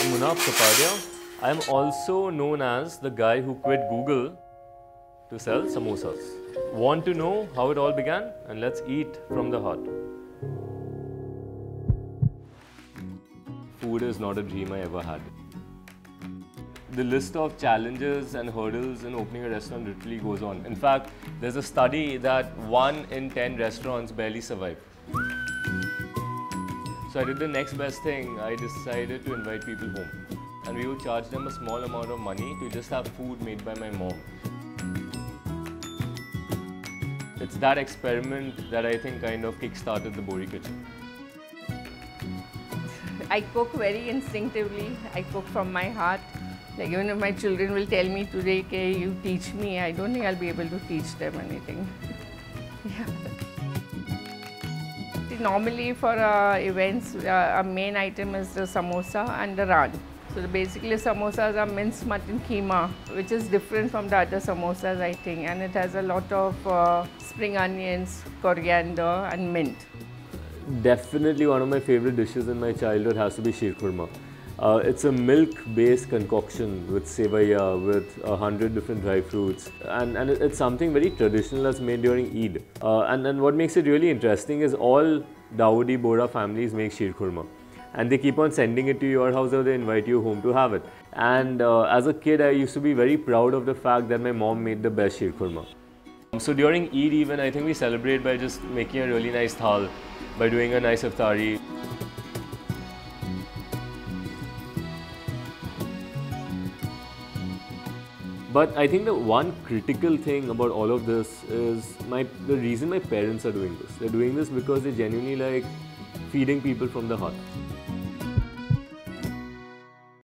Munaf Kapadia. I am also known as the guy who quit Google to sell samosas. Want to know how it all began? And let's eat from the heart. Food is not a dream I ever had. The list of challenges and hurdles in opening a restaurant literally goes on. In fact, there's a study that 1 in 10 restaurants barely survive. So I did the next best thing. I decided to invite people home. And we would charge them a small amount of money to just have food made by my mom. It's that experiment that I think kind of kick-started the Bohri Kitchen. I cook very instinctively. I cook from my heart. Like even if my children will tell me today, "Okay, you teach me," I don't think I'll be able to teach them anything. Yeah. Normally for events, our main item is the samosa and the raan. So basically samosas are minced mutton keema, which is different from the other samosas I think, and it has a lot of spring onions, coriander and mint. Definitely one of my favorite dishes in my childhood has to be sheer khurma. It's a milk-based concoction with sevaiya, with 100 different dry fruits, and it's something very traditional that's made during Eid. And what makes it really interesting is all Dawoodi Bohra families make sheer khurma, and they keep on sending it to your house or they invite you home to have it. And as a kid, I used to be very proud of the fact that my mom made the best sheer khurma. So during Eid even, I think we celebrate by just making a really nice thal, by doing a nice iftari. But I think the one critical thing about all of this is the reason my parents are doing this. They're doing this because they genuinely like feeding people from the heart.